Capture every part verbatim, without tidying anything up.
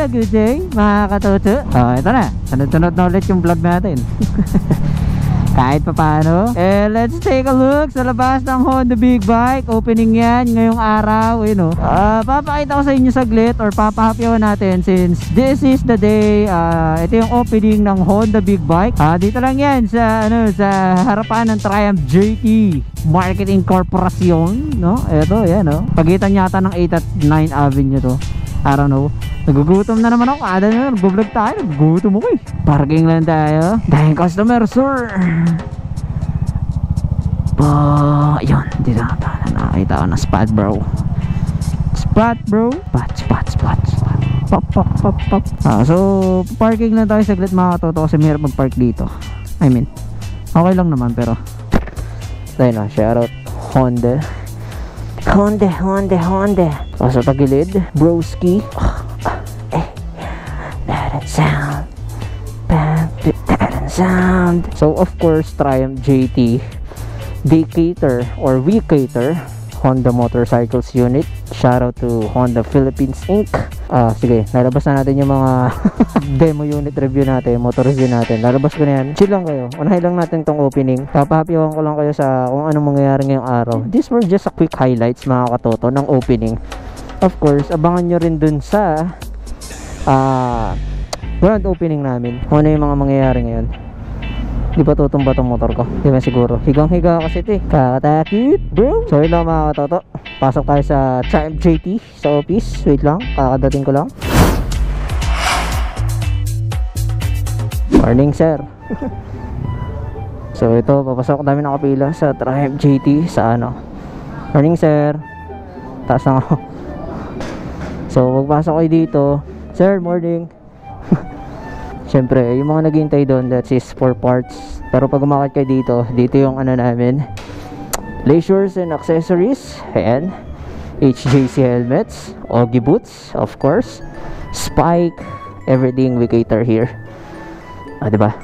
Hello, good day mga katuto. Oh, ito na, sunod-sunod na ulit yung vlog natin. Kahit pa paano. Eh, let's take a look sa labas ng Honda Big Bike. Opening yan ngayong araw, you know. Uh, papakita ko sa inyo saglit or papahapyawan natin since this is the day. Uh, ito yung opening ng Honda Big Bike. Uh, dito lang yan sa, ano, sa harapan ng Triumph J T Marketing Corporation, no? Ito, yan, no? Pagitan yata ng eight at nine Avenue to. I don't know. Nagugutom na naman ako. Kada na, nag-vlog tayo. Nagugutom ako eh. Parking lang tayo. Dahil customer, sir. Pa, yun. Dito na tayo. Nakakita ko ng spot, bro. Spot, bro. Spot, spot, spot, spot. Pop, pop, pop, pop. Ah, so, parking lang tayo saglit mga katoto kasi mahirap mag-park dito. I mean, okay lang naman pero tayo na, shoutout Honda. Honda, Honda, Honda. O sa tagilid, broski. Oh, oh, eh. That sound. That sound. So of course, Triumph J T. They cater or we cater Honda Motorcycles Unit. Shout out to Honda Philippines Incorporated. Ah, sige, lalabas na natin yung mga demo unit review natin, motor review natin. Lalabas ko na yan. Chill lang kayo. Unahin lang natin tong opening. Papahapyawan ko lang kayo sa kung anong mangyayari ngayong araw. These were just a quick highlights mga katoto ng opening. Of course, abangan nyo rin dun sa ah, grand opening namin. Kung ano yung mga mangyayari ngayon. Di ba tutumba tong motor ko? Di ba siguro? Higang higa kasi ito eh. Kakatakit bro. So yun lang mga katoto. Pasok tayo sa Triumph J T sa office. Wait lang, kakadating ko lang. Morning sir. So ito, papasok namin nakapila sa Triumph J T sa ano. Morning sir. Taas na ako. So magpasok kayo dito. Sir, morning. Siyempre, yung mga naghihintay doon, that is for parts. Pero pag umakit kayo dito, dito yung ano namin, leisures and accessories, and H J C helmets, Oggy boots, of course, Spike, everything we cater here. Ah, diba?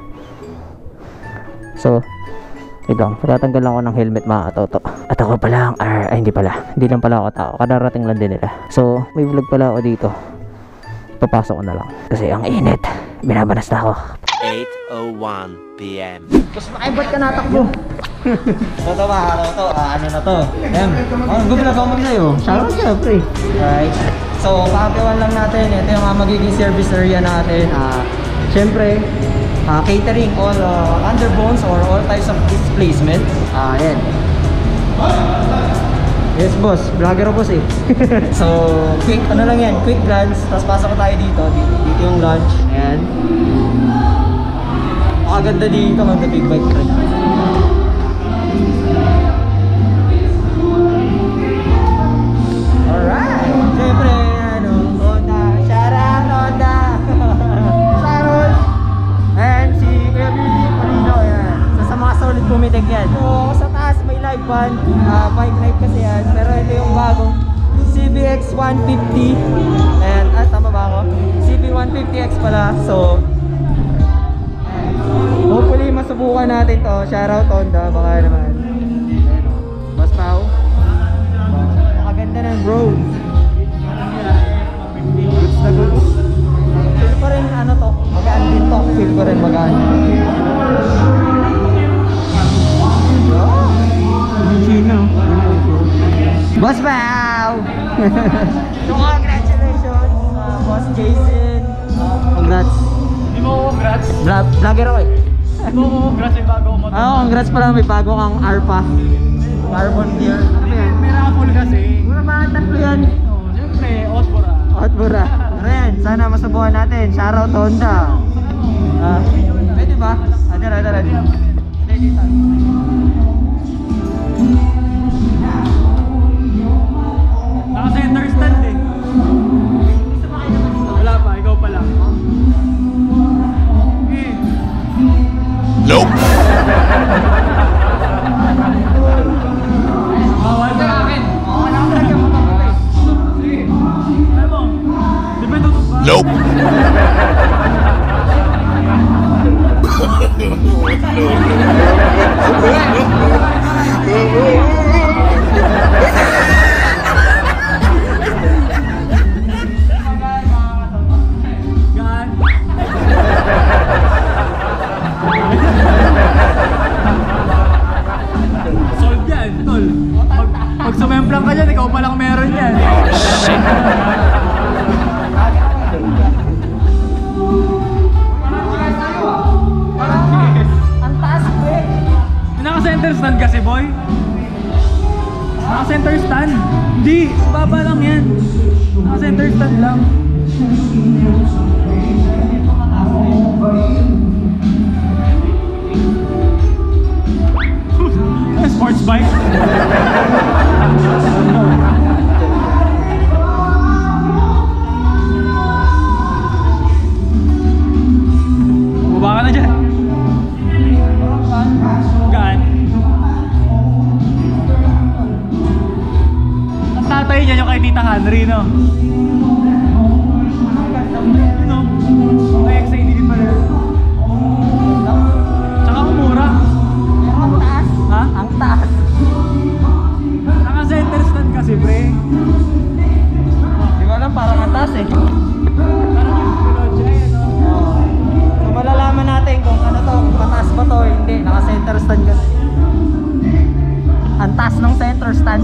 So, ito lang, patatanggal lang ako ng helmet mga katoto. At ako pala ang R, ay hindi pala, hindi lang pala ako tao, kadarating lang din nila. So, may vlog pala ako dito. Papasok ko na lang kasi ang init. Binabanas na ako. eight oh one p m Tapos makaibat ka natakbo. Ito ba, ano to? Ah, ano na to? Em, oh, gumilag ako mag-sayo. Shoutout siya, pre. Right. So, pakapyawan lang natin. Ito yung uh, magiging service area natin. Ah, Siyempre, uh, catering all uh, underbones or all types of displacements. Ah, yan. Yes boss, vlogger boss eh. So, quick, ano lang yan, quick glance. Tapos pasok tayo dito, dito, dito yung lunch. Ayan. Makaganda dito, Honda Big Bike trip. Alright, siyempre, ano, Honda, shoutout Honda. Sharon. And si Kuya Billy Polino, yan. So, sa mga solid pumitig yan. So, sa taas may live band, uh, bike live kasi yan. Pero ito yung bagong C B X one fifty. And, ah, tama ba ako? C B one fifty X pala. So, hopefully masubukan natin to. Shoutout Honda, baka naman. Ayan o, Boss Pao. Makaganda ng road. Goods na goods. Feel ko rin ano to, magaan din to. Feel ko rin magaan. Boss Pao! So congratulations, uh, Boss Jason. Congrats. Hindi mo congrats. Vlog vlogger ako eh. Hindi mo congrats yung bago mo. Oo, oh, congrats pala, may bago kang Arpa Carbon gear. Ano yan? May raffle kasi. Mura mga tatlo yan. Oo, siyempre, Otbora. Otbora. Ren, sana masubukan natin. Shoutout Honda. Ah, pwede ba? Ada, ada, ada. Naka-center stand eh. Wala pa, ikaw pa lang. Okay. Nope. Bawal ka akin. Oo, nakatrack yung mga kapatid. Sige. Alam mo, di ba tutok ba? Nope. boy. Naka-center stand. Hindi, baba lang yan. Naka-center stand lang. Sports bike. Baba ka na dyan. Gaan. Ang tatay niya yung kay Tita Henry, no? Ano? May X A D pa rin. Tsaka kumura. Ang taas. Ha? Ang taas. Naka-center stand kasi, pre. Di ba lang, parang ang taas eh. Parang yung pinod siya, eh, no? Oo. So malalaman natin kung ano to, kung mataas ba to, hindi, naka-center stand kasi. Ang taas ng center stand.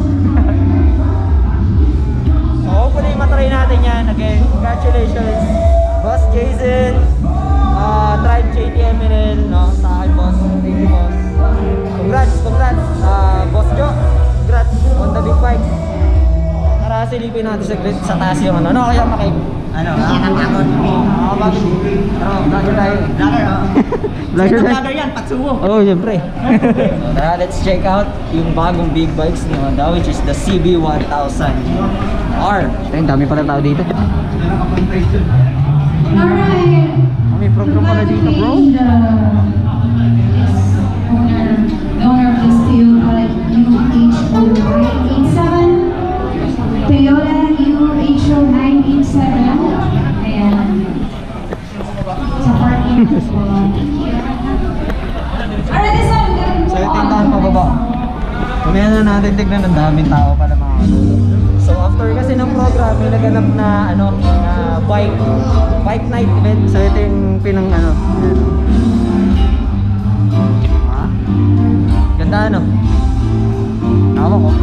So hopefully matry natin yan. Again, congratulations Boss Jason, uh, Tribe J T M N L, no? Sa akin boss, thank you boss. Congrats, congrats, uh, Boss Jo, congrats on the big bike. Tara silipin natin saglit sa taas yung ano, no? Kaya makik ano, nakakatakot. Oo, bakit? Pero vlogger tayo. Vlogger, oo. Vlogger tayo. Vlogger yan, patsuwo. Oo, oh, siyempre. So, tara, let's check out yung bagong big bikes ni Honda, which is the C B one thousand R. Ayun, dami pala tao dito. Alright. May program pala dito, bro. The owner, the owner of the steel, like U H O nine eight seven. Toyota U H O nine eight seven. Ayan. Sa parking. Alright, this one. So yung tindahan pababa. Mamaya na natin tignan, ang daming tao pala mga kanulo. So after kasi ng program, may naganap na ano, na bike bike night event. So ito yung pinang ano. Ha? Ganda ano? Tawa ko.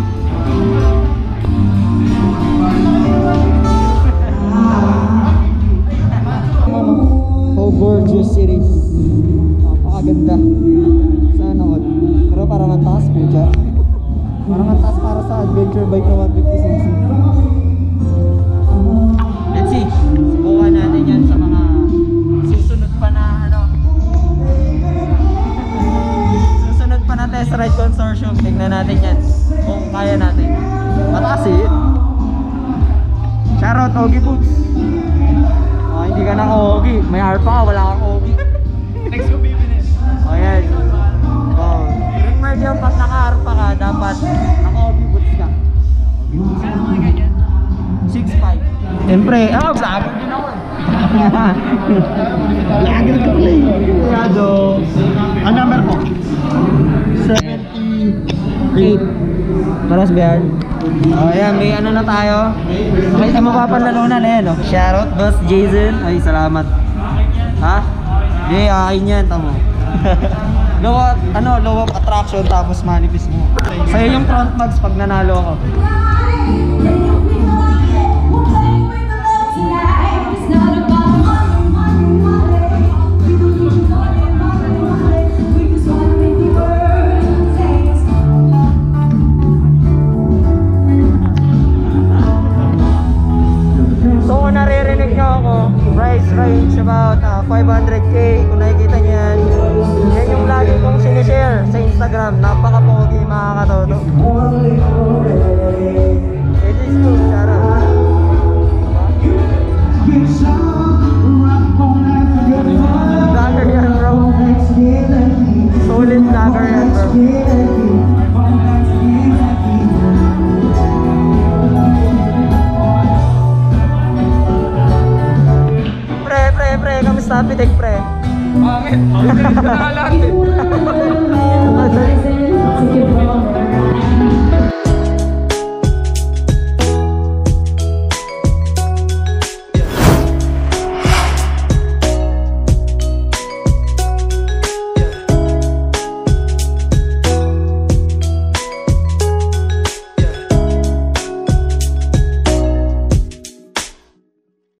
Oh, gorgeous series. Napakaganda. Sana all. Pero parang ang taas po dyan. Parang ang taas para sa adventure bike na one fifty c c. Let's see. Subukan natin yan sa mga susunod pa na ano. Susunod pa na test ride consortium. Tignan natin yan. Kung kaya natin. Mataas eh. Shoutout Ogie Boots. Oh, hindi ka naka-Ogie. May R pa ka, wala kang Ogie. Next ko bibinin. Oh, yan. Oh, required yung pag naka-R pa ka, dapat naka-Ogie Boots ka. Kano mga ganyan? six five. Siyempre, ah, vlogger din ako eh. Vlogger ka pala eh. Grado. Ang number po? seventy-eight. Paras Bear. Oh, yan, may ano na tayo. Okay, ay mapapanalunan na yan, oh. Shoutout, Boss Jason. Ay, salamat. Ha? Hindi, akin yan, tamo. Low up, ano, low up attraction tapos manifest mo. Sa'yo yung front mags pag nanalo ako. So kung naririnig nyo ako, price range about uh, five hundred K. Kung nakikita nyo yan, yan yung lagi kong sinishare sa Instagram. Napaka-pogi mga katoto. It is good, shoutout. Vlogger yan bro. Solid vlogger yan bro. Pre, pre, pre, kamusta pitik pre? Bakit?